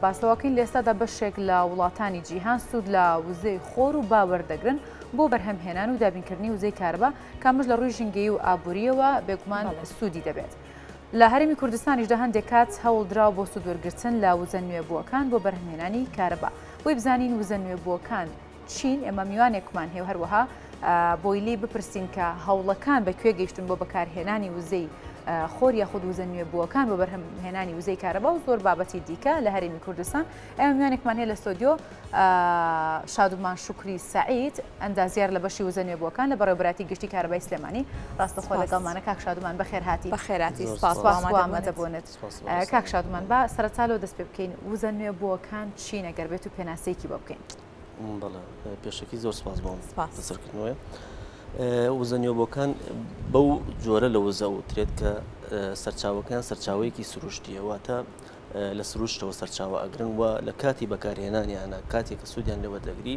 باسەوەکەین لێستادا بەشێک لە وڵاتانی جیهان سوود لە وزەی خۆر و باوەردەگرن بۆ بەرهەمهێنان و دابینکردنی وزەی کارەبا کامژ لە ڕووی ژینگەی و ئابووریەوە بێگومان سوودی دەبێت. لە هەرێمی کوردستانیشدا هەندێک کات هەوڵدراوە بۆ سوود وەرگرتن لە وزە نوێبووەکان بۆ بەرهەمهێنانی کارەبا. بۆی بزانین وزە نوێبووەکان چین ئێمە میوانێکمان هەیە هەروەها بۆی لێ بپرسین کە هەوڵەکان بەکوێ گەیشتن بۆ بەکارهێنانی وزەی خۆر یاخود وزە نوێبووەکان بۆ بەرهەمهێنانی وزەی کارەبا و زۆر بابەتی دیکە لە هەرێمی کوردستان. ئێمە میوانێکمان هەیە لە ستۆدیۆ شادومان شوکری سعید ئەندازیار لە بەشی وزە نوێبووەکان لە بەڕێوەبەراتی گشتی کارەبای سلێمانی. ڕاستەخۆ لەگەڵمانە کاک شادومان بەخێر هاتی. بەخێراتی سپاس ئامادە بوونت. کاک شادومان با سەرەتالەوە دەست پێ بکەین وزە نوێبووەکان چی نەگەر بێت و پێناسەیەکی بۆ بکەین. بەڵێ پێشەکی زۆر سپاس بۆم بەسەرکردنەوەی وزە نوێبووەکان بەو جۆرە لە وزە وترێت کە سەرچاوەکان سەرچاوەیەکی سروشتیە واتە لە سروشتەوە سەرچاوە ئەگرن و لە کاتی بەکارهێنانیانە کاتێک کە سوودیان لەوە دەگری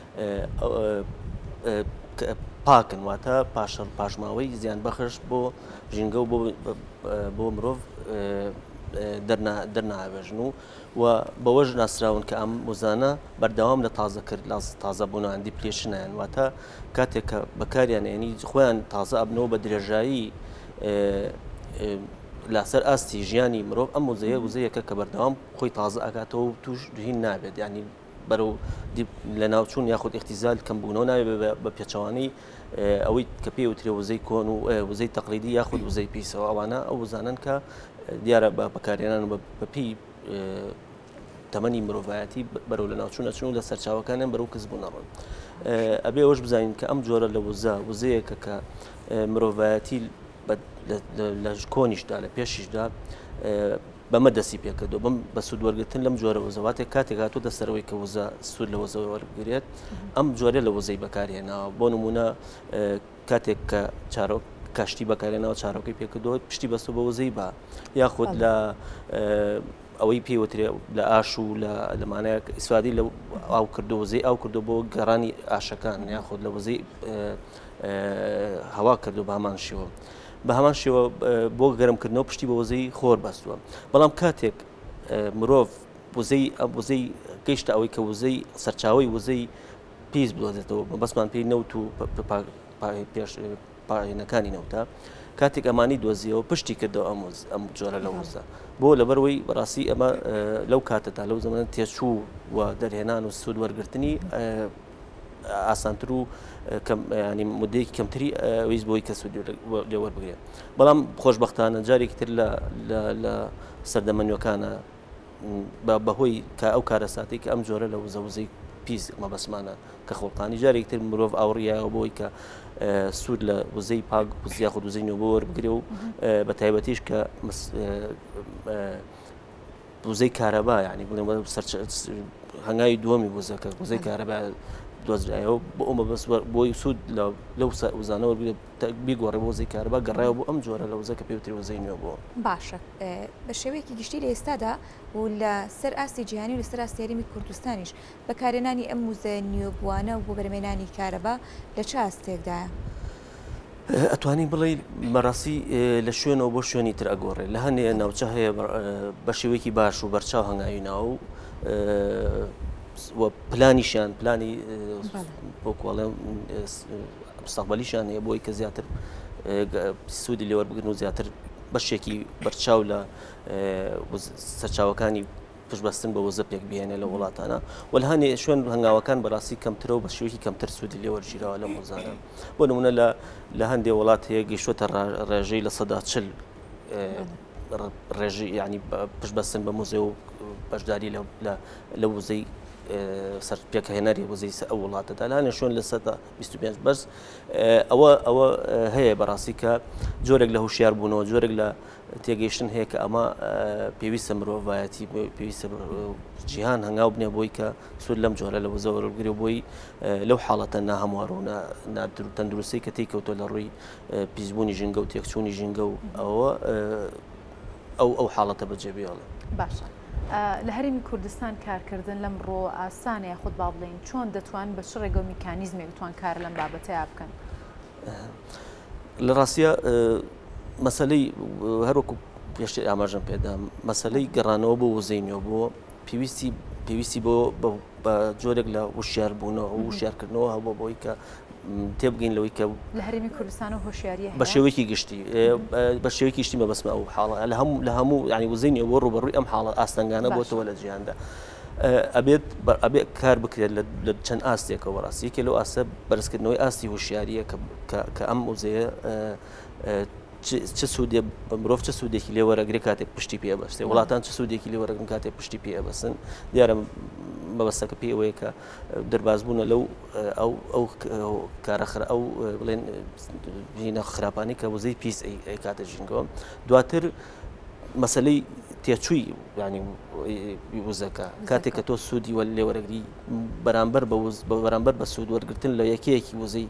پاکن واتە پاشماوەی زیان بەخش بۆ ژینگە و بۆ مرۆڤ دەرناوێژن و بەوەش ناسراون کە ئەم وزانە بەردەوام لە تازەکرد لە تازەبوونەوە دیپلێشنیان واتە کاتێک کە بەکاریانێنی خۆیان تازە ئەبنەوە بە درێژایی لەسەر ئاستی ژیانی مرۆڤ ئەم وزەیەکە کە بەردەوام خۆی تازە ئاکاتەوە و توش هین نابێت ینی بەرەو لە ناوچوون یاخود اختیزال کەمبوونەوە نابێت بە پێچەوانەی ئەوەی کە پێی وترێ وزەی کۆن و وزەی تەقلیدی یاخود وزەی پیسەوە ئەوانە ئەو وزانن کە دیارە بە بەکارهێنان بەپی تەمەنی مرۆڤایەتی بەرەو لە ناوچوون ئەچون و لە سەرچاوەکانیان بەرەو کەسبوون ئەڕۆن. ئەبێ ئەوەش بزانین کە ئەم جۆرە لە وزەیەکە کە مرۆڤایەتی لە کۆنیشدا لە پێشیشدا بەمە دەستی پێکردو بم بە سوود وەرگرتن لەم جۆرە وزەواتێک کاتێک هاتوو دەسەرەوەی کە وزە سوود لە وزە وەربگرێت ئەم جۆرە لە وزەی بەکارهێناوە بۆ نمونە کاتێک کە چارۆک کاشتی بەکارێنەوە چارۆکەی پێکردەوە پشتی بەستۆ بە وزەی بە یاخود لە ئەوەی پێوترێ لە ئاش و لەمانەیە ئیسفادی لە ئاو کردو وزەی ئاو کردو بۆ گەڕانی ئاشەکان یاخود لە وزەی هەوا کردو بە هەمان شێوە بە هەمان شێوە بۆ گەرمکردنەوە پشتی بە وزەی خۆر بەستووە. بەڵام کاتێک مرۆڤ وزەی گەیشتە ئەوەی کە وزەی سەرچاوی وزەی پیس بدۆزێتەوە بەسمان پێی نەوت و پاینەکانی نەوتە کاتێک ئەمانی دۆزیەوە پشتی کردەوە ئەم جۆرە لە وزە بۆ لەبەرەوەی بەڕاستی ئەمە لەو کاتەدا لەو زەمانە تێچوو و دەرهێنان و سوود وەرگرتنی ئاسانتر و ینی مدەیەکی کەمتری ویست بۆی کە سوودی لێ وەربگرێت. بەڵام خۆشبەختانە جارێکی تر لە سەردەمەنیەکانە بەهۆی ئەو کارەساتی کە ئەم جۆرە لە وزەی پیس مەبەسمانە کە خۆڵقانی جارێکی تر مرۆڤ ئاوڕیایەوە بۆی کە سوود لە وزەی پاک یاخود وزەی نوێبوو وەربگرێ و بە تایبەتیش کە وزەی کارەبا ینی بڵێن هەنگاوی دووەمی وزەکە وزەی کارەبا دۆزرایەوە بۆ ئەمە بەس بۆی سوود لەو وزانەوە بیگۆڕێ بۆ وزەی کارەبا گەڕایەوە بۆ ئەم جۆرە لە وزەکە پێوتری وزەی نوێبووە. باشە بە شێوەیەکی گشتی لە ئێستادا و لە سەر ئاستی جیهانی و لەسەر ئاستی هەرێمی کوردستانیش بەکارهێنانی ئەم وزە نوێبووانە و بۆ بەرهەمهێنانی کارەبا لە چ ئاستێکدایە؟ ئەتوانی بڵێ مەڕاستی لە شوێنەوە بۆ شوێنی تر ئەگۆڕێ لە هەندێک ناوچە هەیە بە شێوەیەکی باش و بەرچاو هەنگاوی ناو پلانیشان پلانی بۆکوڵێ مستەقبەلیشان هەیە بۆی کە زیاتر سوودی لێوەربگرن و زیاتر بەشێکی بەرچاو لە سەرچاوەکانی پشتبەستن بە وزە پێک بهێنێ لە وڵاتانە و لە هەندێک شوێن هەنگاوەکان بەڕاستی کەمترە و بە شێوەیەکی کەمتر سوودی لێوەرگیرەوە لە وزانە. بۆ نمونە لە هەندێک وڵات هەیە گەیشتووەتە ڕێژەی لە 140 ڕێژەی ینی پشتبەستن بە موزە و بەشداری لە وزەی سەر پێکهێنەری وزەی ئەو وڵاتەدا لاانە شوێن لە 125 بەس ئەوە هەیە بەڕاستی کە جۆرێک لە هوشیار بوونەوە جۆرێک لە تێگەیشتن هەیە کە ئەمە پێویستە مرۆڤایەتی پێویستە جیهان هەنگاو بنێ بۆی کە سوود لەم جۆرە لە وزە وەربگرێ بۆی لەو حاڵەتە ناهەموار و تەندروستی کە تێکەوتۆ لە ڕووی پیسبوونی ژینگە و تێکچوونی ژینگە و ئەو حاڵەتە بەجێبیاڵە. باشە لە هەرێمی کوردستان کارکردن لەم ڕۆ ئاسانە یاخود با بڵێن چۆن دەتوان بە چ ڕێگە و میکانیزمێک بتوان کار لەم بابەتەیە بکەن؟ لە ڕاستیە مەسەلەی هەروەکو پێشتر ئاماژەم پێدام مەسەلەی گەڕانەوە بۆ وزەی نوێبووە پێویستی بە جۆرێک لە وشیاربوونەوە و وشیارکردنەوە هەبوو بۆی کە تێبگەین لەوەی کە لە هەرێمی کوردستان و هۆشیاریە بە شێوەیەکی گشتی بە شێوەیەکی گشتی مەبەستمە ئەو حاڵە لە هەموو ینی وزەینی بۆ ڕوبەڕووی ئەم حاڵە ئاستەنگانە بۆتەوە لە جیهاندا ئەبێت کار بکرێت لە چەند ئاستێکەوە بەڕاستی یەکێ لەو ئاستە بەرزکردنەوەی ئاستی هوشیاریە کە ئەم وزەیە چ سوودێ مرۆڤ چه سوودێکی لێ وەرەگرێت کاتێک پشتی پێ بەستێ وڵاتان چه سوودێکی لێ وەرەگرن کاتێک پشتی پێ بەسن دیارە مەبەستەکە پێی ئەوەیە کە دەربازبوونە لەو ئەو کارەخرا ئەو بڵێن ژینە خراپانی کە وزەی پیس کاتە ژینگەوە دواتر مەسلەی تێچووی ینی وزەکە کاتێک کە تۆ سوودی وە لێ وەرەگری بەرامبەر بە سوود وەرگرتن لە یەکەیەکی وزەی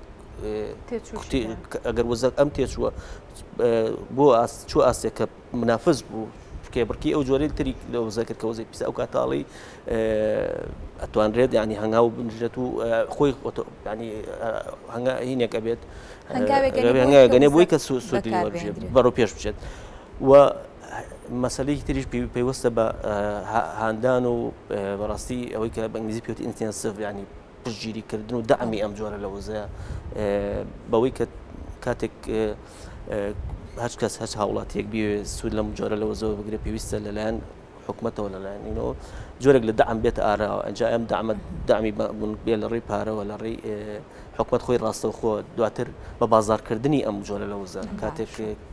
ئەگەر وزەک ئەم تێچووە بۆ چوو ئاستێک کە منافز بوو کێبڕکی ئەو جۆرەی تری لە وزە کرد کە وزەی پیسە ئەو کاتاڵی ئەتوانرێت ینی هەنگاو بنژێت و خۆی ینی هەنگاهینێک ئەبێت هەنگاوێگەنێ بۆی کە سوودی وەربژێت بەڕۆ پێش بچێت و مەسلەی تریش پێوەستە بە هاندان و بەڕاستی ئەوەی کە بە ئینگلیزی پێوتی ئینتێنسیڤ ینی پشتگیریکردن و دەعمی ئەم جۆرە لە وزەیە بەوەی کە کاتێک هەر کەس هەچ هاوڵاتیەک بێ سوود لەم جۆرە لە وزەوە بگرێت پێویستە لەلایەن حکوومەتەوە لەلایەنەوە جۆرێک لە دەعم بێت ئاراوە ئەنجا ئەم دامی بێ لە ڕێی پارەوە لە ڕێی حکوومەت خۆی ڕاستەوخۆ دواتر بە بازارکردنی ئەم جۆرە لە وزە کاتێک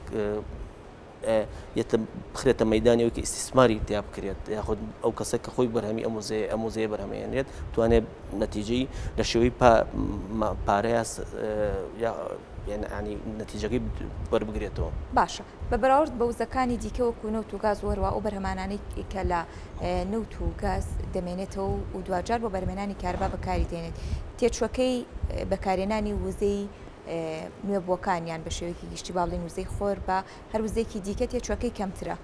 بخرێتە مەدانیەوە کە ئیسtismاری تیا بکرێت یاخود ئەو کەسە کە خۆی بەرهەمی ئەم وزەیە بەرهەمێنێت توانێت نەتیجەی لە شێوەی پارەیە ینی نەتیجەکەی وەربگرێتەوە باشە بە بەراورد بە وزەکانی دیکەوەکو نەوت و گاز وەرەوە ئەو بەرهەمانانەی کە لە نەوت و گاز دەمێنێتەوە و دوجار بۆ بەرهەمێنانی کاربا بەکاری دێنێت تێچوەکەی بەکارێنانی وزەی نوێبووەکانیان بە شێوەیەکی گشتی باڵین وزەی خۆر بە هەر وزەیەکی دیکە تێچوەکەی کەمترە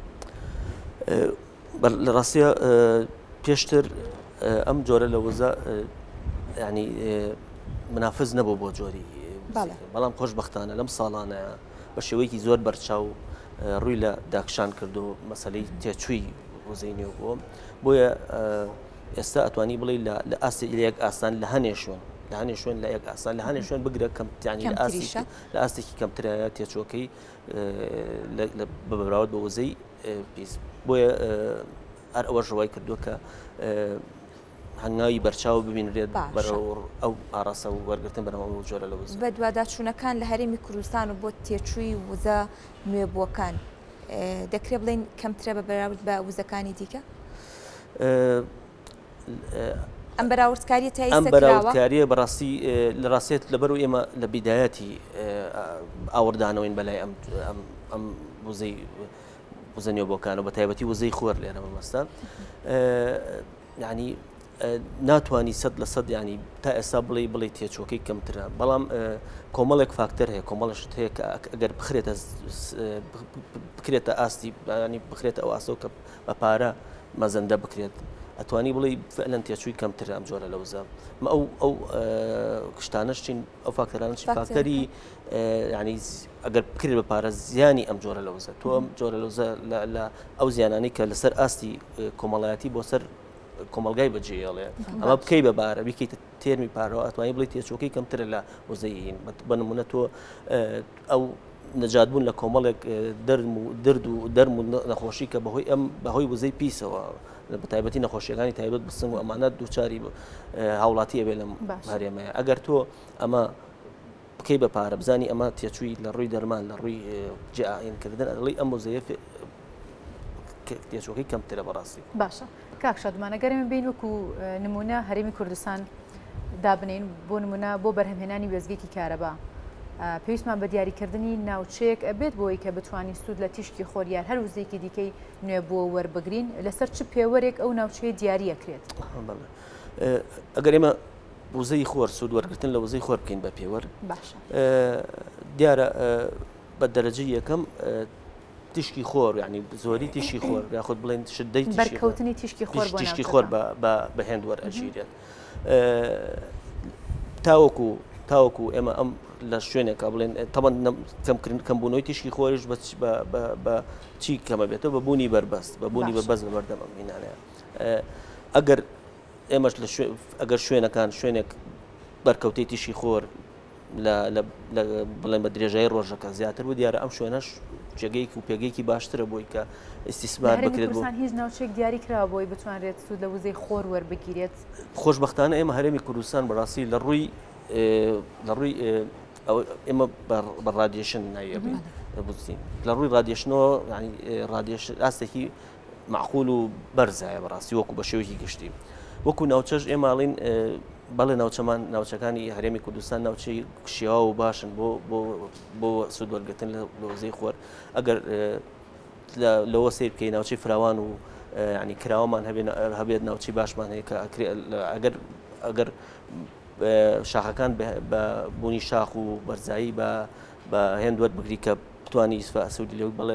لە ڕاستیە پێشتر ئەم جۆرە لە وزە ینی منافز نەبوو بۆ جۆری بەڵام خۆشبەختانە لەم ساڵانەیە بە شێوەیەکی زۆر بەرچاو ڕووی لە داکشان کرد و مەسلەی تێچووی وزەی نوێ بووە بۆیە ئێستا ئەتوانی بڵێ لە ئاستێک ئاسان لە هەنێ شوێن لە هەنێ شوێن لە یەک ئاسان لە هەنێ شوێن بگرە کەمتیانی لە ئاستێکی کەمترایە تێچۆکەی بەبراوت بە وزەی پیس بۆیە هەر ئەوە ڕوای کردووە کە هەنگاوی بەرچاو ببینرێت بەرەو ئەو ئاڕاستە و وەرگرتن بەرەو جۆرە لە وزە بە دوواداچوونەکان لە هەرێمی کوردستان و بۆ تێچووی وزە نوێبووەکان دەکرێت بڵێن کەمترە بە بەراورد بە وزەکانی دیکە ئەم بەراوردکاریە تا ئەم بەراوردکاریە بەڕاستی لە ڕاستێت لەبەر و ئێمە لە بیدایەتی ئاوردانەوەین بەلای ئەم وزە نوێبووەکانە بە تایبەتی وزەی خۆر لێرە مەمەستا ینی ناتوانی 100% ینی تا ئێستا بڵێ تێچۆکەی کەمترە بەڵام کۆمەڵێک فاکتەر هەیە کۆمەڵشت هەیە کە ئەگەر بکرێتە ئاستی ینی بخرێتە ئەو ئاستە کە بە پارە مەزەندە بکرێت ئەتوانی بڵێ فعلەن تێچووی کەمترە ئەم جۆرە لە وزە ئەو شتانەشتین ئەو فاکتەرانشی فاکتەری ینی ئەگەر بکرێت بە پارە زیانی ئەم جۆرە لە وزە تۆ ئەم جۆرە لە وزە لە ئەو زیانانی کە لەسەر ئاستی کۆمەڵایەتی بۆ سەر کۆمەلگای بەجێڵێ ئەمە بکەی بەبارە بیکەیتە تێرمی پارەوە ئەتوانی بڵێ تێچۆکەی کەمترە لە وزەیین بەنمونە تۆ ئەو نەجاتبوون لە کۆمەڵێک دەرم و نەخۆشی کە بەهۆی وزەی پیسەوە بە تایبەتی نەخۆشیەکانی تایبەت بسنگ و ئەمانە دووچاری هاوڵاتی ئەبێ لەم هەرێمەیە ئەگەر تۆ ئەمە بکەی بە پارە بزانی ئەمە تێچووی لە ڕووی دەرمان لە ڕووی جیائینکردن ئەڵی ئەم وزەیە تێچۆکەی کەمترە بەڕاستی باشە کاک شادمانە گەرمە بین وەکو نمونە هەرێمی کوردستان دابنین بۆ نمونە بۆ بەرهەمهێنانی وێزگێکی کارەبا پێویستمان بە دیاریکردنی ناوچەیەک ئەبێت بۆی کە بتوانین سوود لە تیشکی خۆریار هەر وزەیەکی دیکەی نوێ بۆ وەربگرین لەسەر چ پێوەرێک ئەو ناوچەیە دیاریەکرێت ئەگەر ئێمە وزەی خۆر سوود وەرگرتن لە وزەی خۆر بکەین بە پێوەر دیارە بە دەرەجەی یەکەم تیشکی خۆر ینی زۆری تیشی خۆر یاخود بڵێن شدەی بەرکەوتنی تیشکی خۆر بە هێند وەرئەژیرێت تاوەکو ئێمە ئەم لە شوێنێکە بڵێن تەمەند کەمبوونەوەی تیشکی خۆریش بە چی کەمە بێتەوە بە بوونی بەربەست بە بوونی بەربەست بە بەردەم ئەم هینانەیە ئەگەر ئێمەش ئەگەر شوێنەکان شوێنێک بەرکەوتەی تیشی خۆر بڵێن بە درێژایی ڕۆژەکە زیاتر بوو دیارە ئەم شوێنەش جێگەیەکی و پێگەیەکی باشترە بۆی کە ئیسیسمار بکرێت بۆ هیچ ناوچێک دیاری کرا بۆی بتوانرێت سوود لە وزەی خۆر وەربگیرێت. خۆشبەختانە ئێمە هەرێمی کوردستان بەڕاستی لە ڕووی ئێمە بە ڕادیێشن ناوێبین دەبووین لە ڕووی ڕادیێشنەوە ئاستێکی معقول و بەرزایە بەڕاستی وەکو بە شێوەیەکی گشتی وەکو ناوچەش ئێماڵین بەڵێ ناوچەمان ناوچەکانی هەرێمی کوردستان ناوچەی شیاوە و باشن بۆ سوود وەرگرتن لە وزەی خۆر ئەگەر لەوە سیر بکەی ناوچەی فراوان و ینی کراوەمان هەبێت ناوچی باشمان هەیە کە ئەگەر شاخەکان بە بوونی شاخ و بەرزایی بە هێند وەربگری کە بتوانی سوودی لەوەی بەڵێ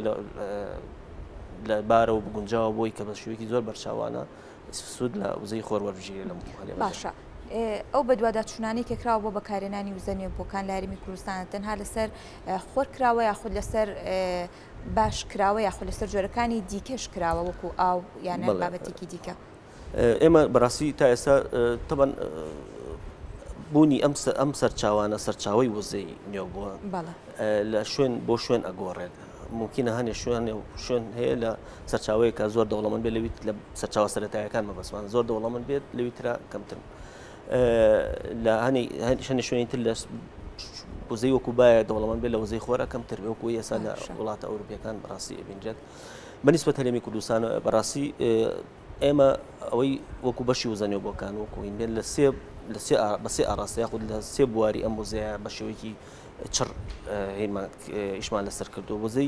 لە بارە و بگونجاوە بۆی کە بە شێوەیەکی زۆر بەرچاوانە سوود لە وزەی خۆر وەربژێرێ لەم باشە. ئەو بەدواداچوونانی کە کراوە بۆ بەکارێنانی وزە نوێبۆکان لە هەرێمی کوردستان تەنها لەسەر خۆر کراوە یاخود لەسەر باش کراوە یاخود لەسەر جۆرەکانی دیکەش کراوە وەکو ئاو یانە بابەتێکی دیکە. ئێمە بەڕاستی تا ئێستا تەبەن بوونی ئەم سەرچاوانە سەرچاوی وزەی نوێ بووە لە شوێن بۆ شوێن ئەگۆڕێت ممکنە هەنێ شوێن هەیە لە سەرچاوەیەکە زۆر دەوڵەمەند بێت لەویت لە سەرچاوە سەرەتایەکان مەبەسمان زۆر دەوڵەمەند بێت لەویترا کەمتر لە هەنێ شوێنی تر لە وزەی وەکو باە دەوڵەمەند بێت لە وزەی خۆرە کەمتر وەکو ئێستا لە وڵاتە ئەوروپیەکان بەڕاستی ئەبینرێت بەنسبەت هەرێمی کوردستان بەڕاستی ئێمە ئەوەی وەکو بەشی وزە نوێبۆکان وەکوین بێت بە سێ ئاڕاستی یاخود لە سێ بواری ئەم وزەیە بە شێوەیەکی چڕ ئیشمان لەسەر کردو وزەی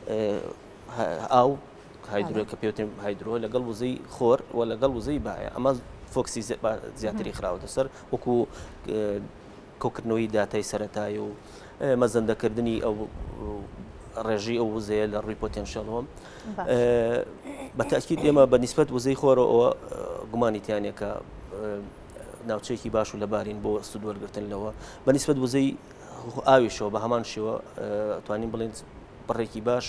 ئاو هایدرۆ کە پێوتێن هایدرۆ لەگەڵ وزەی خۆر و لەگەڵ وزەی باە ئەمە فۆکسی زیاتری خراوە دەسەر وەکو کۆکردنەوەی داتای سەرەتایی و مەزەندەکردنی ئەو ڕێژی ئەو وزەیە لە ڕووی پۆتێنشەڵەوە بەتاکید ئێمە بە نیسبەت وزەی خۆرەوە گومانیتیانێکە ناوچەیەکی باش و لەبارین بۆ سوود وەرگرتن لەوە بە نیسبەت وزەی ئاویشەوە بە هەمان شێوە توانین بڵێن بڕێکی باش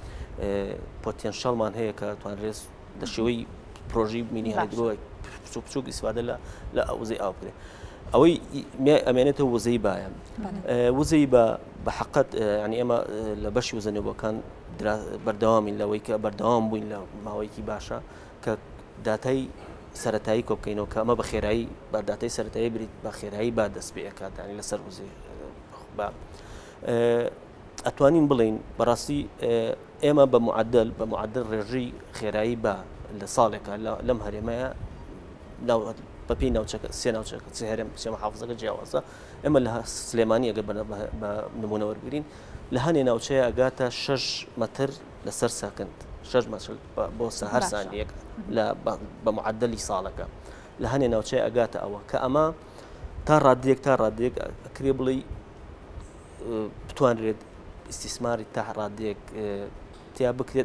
پۆتێنشەڵمان هەیە کە توانرێت لە شێوەی پرۆژی مینی هایدرۆ بچوک ئیسفادە لە وزەی ئاو بکرێت ئەوەی ئەمێنێتەوە وزەی باە وزەی بە حقت ینی ئێمە لە بەشی وزە نوێبۆکان بەردەوامین لەوەی کە بەردەوام بووین لە ماوەیەکی باشە کە داتای سەرەتایی کۆ بکەینەوە کە ئەمە بە خێرایی بە داتای سەرەتایی بریت بە خێرایی با دەست پێ ئەکاتانی لەسەر وزەی ئەتوانین بڵین بەڕاستی ئێمە بە معدل ڕێژەی خێرایی بە لە ساڵێکە لەم هەرێمەیە بەپی ناوچەکە سێ ناوچەکە هەرێم سێ محافزەکە جیاوازە ئێمە لە سلێمانی ئەگەر بە نمونە وەرگرین لە هەنێ ناوچەیە ئەگاتە 6 مەتر لەسەر سەکند 6 مەتر بۆ هەر سانیەک بە معدلی ساڵەکە لە هەنێ ناوچەیە ئەگاتە ئەوە کە ئەمە تا ڕادێک ئەکرێ بڵێ بتوانرێت ئیسیسماری تا ڕادێک تیا بکرێت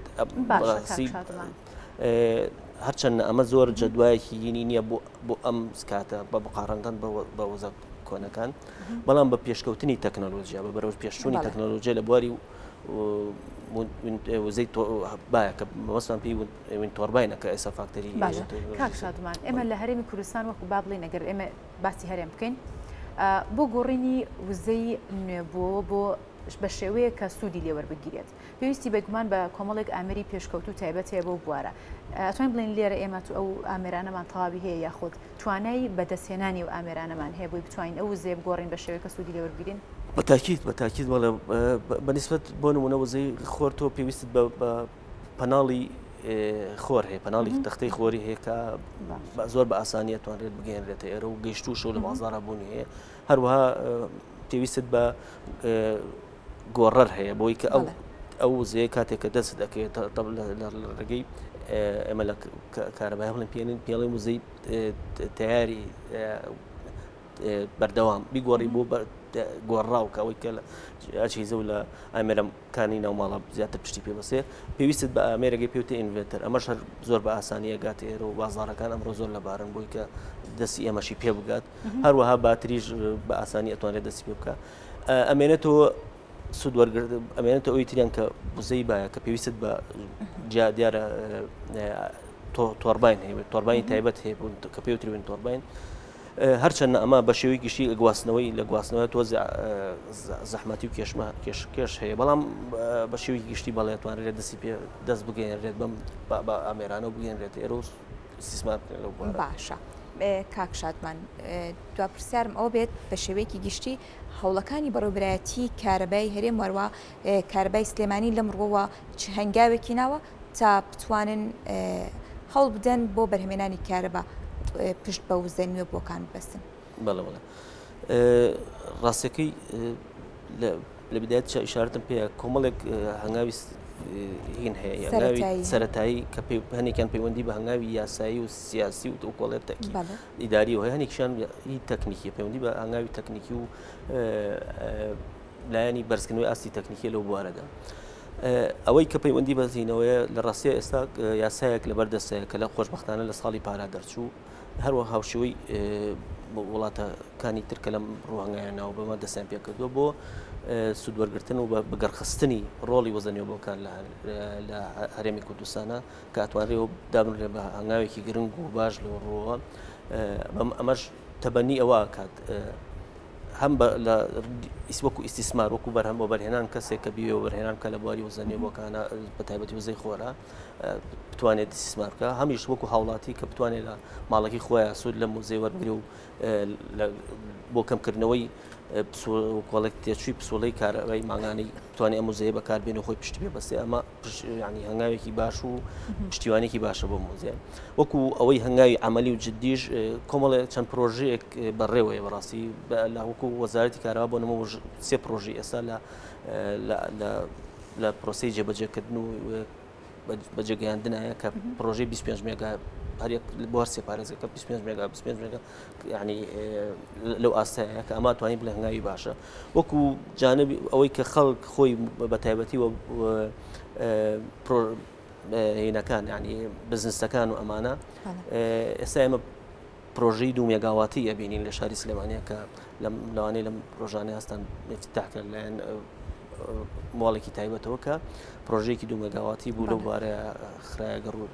هەرچەندە ئەمە زۆر جەدوایەکی یینی نییە بۆ ئەم کاتە بە بقاڕاندن بە وزە کۆنەکان بەڵام بە پێشکەوتنی تەکنۆلۆژیا بە بەرەو پێشچوونی تەکنۆلۆژیا لە بواری وزەی باە کە مەوەستان پێی وینتۆرباینەکە ئێستا فاکتەری کاک شادمان ئێمە لە هەرێمی کوردستان وەکو با بڵێن ئەگەر ئێمە باسی هەرێم بکەین بۆ گۆڕینی وزەی نوێبووە بۆ بە شێوەیە کە سوودی لێوەربگیرێت پێویستی بەگومان بە کۆمەڵێک ئامێری پێشکەوت و تایبەت هەیە بۆ بوارە ئەتوانین بڵێن لێرە ئێمە تو ئەو ئامێرانەمان تەواوی هەیە یاخود توانایی بەدەستهێنانی و ئامێرانەمان هەیە بۆی بتوانین ئەو وزەیە بگۆڕین بە شێوەیە کە سوودی لێوەربگیرین بەتاکید بەنسبەت بۆ نمونە وزەی خۆر تۆ پێویستت بە پەناڵی خۆر هەیە پەناڵی تەختەی خۆری هەیە کە زۆر بە ئاسانیە توانرێت بگەێنرێتە ئێرە و گەیشت و شەو لە بازاڕە بوونی هەیە هەروەها پێویستت بە گۆڕەر هەیە بۆی کە ئەو وزەیە کاتێک کە دەست دەکەوێت لە ڕێگەی ئێمە لە کارەبای هەڵێن پێڵێن وزەی تیاری بەردەوام بیگۆڕی بۆ گۆڕاو کە ئەوەی کە ئاچیزە و لە ئامێرەکانی ناوماڵە زیاتر پشتی پێ بەسێ پێویستت بە ئامێرەگەی پێوتە ئینڤێتەر ئەمەش هەر زۆر بە ئاسانیە گات ئێرە و بازاڕەکان ئەمڕۆ زۆر لەبارن بۆی کە دەستی ئێمەشی پێ بگات هەروەها باتریش بە ئاسانی ئەتوانێت دەستی پێ بکە ئەمێنێتەوە سوود وەرگرت ئەمێنێتە ئەوی تریان کە وزەی باە کە پێویست بە دیارە تۆربین هەیە تۆربانی تایبەت هەیە کە پێوتری بن تۆربین هەرچەندە ئەمە بە شێوەی گشتی گواستنەوەی لە گواستنەوە تۆ زەحمەتی و کێش هەیە بەڵام بە شێوەی گشتی بەڵێتوانرێت دەستی پێ دەست بگەێنرێت بەم بە ئامێرانە و بگەێنرێت ئێرە سیسمات باشە. کاک شادمان دوا پرسیارم ئەو بێت بە شێوەیەکی گشتی هەوڵەکانی بەڕێوەبرایەتی کارەبای هەرێم وەروە کارەبای سلێمانی لەم ڕۆوە چ هەنگاوێکی ناوە تا بتوانن هەوڵ بدەن بۆ بەرهەمێنانی کارەبا پشت بە وزە نوێ بۆکان بەستن. بەڵێ ڕاستەکەی لە بدایەت ئیشارەتم پێ کۆمەڵێک هەنگاوی هین هەیە هەنگاوی سەرەتایی کە هەنێکیان پەیوەندی بە هەنگاوی یاسایی و سیاسی و کۆڵێت ئیداری و هەیە هەنێکیان هی تەکنیکی پەیوەندی بە هەنگاوی تەکنیکی و لایەنی بەرزکردنەوەی ئاستی تەکنیکی لەو بوارەدا ئەوەی کە پەیوەندی بەزینەوەیە لە ڕاستیە ئێستا یاسایەک لەبەردەستەیە کە لە خۆشبەختانە لە ساڵی پارا دەرچوو هەروە هاوشەوەی وڵاتەکانی ترکە لەم ڕوانگایانەوە بەمە دەستیان پێکردووە بۆ سوودوەرگرتن و بەگەڕخستنی ڕۆڵی وەزەنیۆبەکان لە هەرێمی کوردستانە کە ئەتوانرێەوە دابنرێ بە هەنگاوێکی گرنگ و باش لە ڕۆوە ئەمەش تەبەنی ئەوە کات هەم لە وەکو ئیسیسمار وەکو بەرهەم بۆ بەرهێنان کەسێک کە بیوێ بەرهێنان کە لە بواری وەزەنیۆبەکانە بە تایبەتی وزەی خۆرا بتوانێت سیسمار بکە هەمیش وەکو هاوڵاتی کە بتوانێت لە ماڵەکەی خۆیان سوود لە موزەی وەربگرێ و بۆ کەمکردنەوەی کۆڵێک تێچووی پسۆڵەی کارەوەی ماگانەی بتوانێت ئەم موزەیە بەکاربێن و خۆی پشتی پێ بەستێ ئەمە ینی هەنگاوێکی باش و پشتیوانێکی باشە بۆ موزە وەکو ئەوەی هەنگاوی عملی و جددیش کۆمەڵێ چەند پرۆژەیەک بەڕێوەیە بەڕاستی لە وەکو وەزارەتی کارەوە بۆ نەمە سێ پرۆژی ئێستا لە پرۆسی جێبەجێکردن و بەجێگەیاندنایە کە پرۆژەی 25 مێگا هەرێک بۆ هەر سێپارێزەکە 25 مێگا ینی لەو ئاستایە کە ئەما توانین بڵێ هەنگاوی باشە وەکو جانبی ئەوەی کە خەڵک خۆی بە تایبەتی و هینەکان ینی بزنسەکان و ئەمانە ئێستا ئێمە پرۆژەی 2 مێگاواتی ئەبینین لە شاری سلێمانیە کە لەوانەیە لەم ڕۆژانەی هەستان افتتاحکرد لایەن ماڵێکی تایبەتەوە کە پرۆژەیەکی 2 مێگاواتی بوو لەو بارەیە خراگەڕ و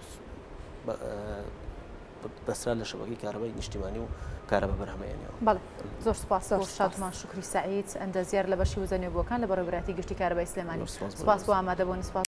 بەسرا لە شەبەکەی کارەبای نیشتیمانی و کارەبا بەرهەمهێنیەوە. بەڵێ زۆر سوپاس شادمان شکری سعید ئەندە زیار لە بەشی وزەنیۆبەکان لە بەڕێوەبرایەتی گشتی کارەبای سلێمانی سوپاس بۆ ئامادەبوونی.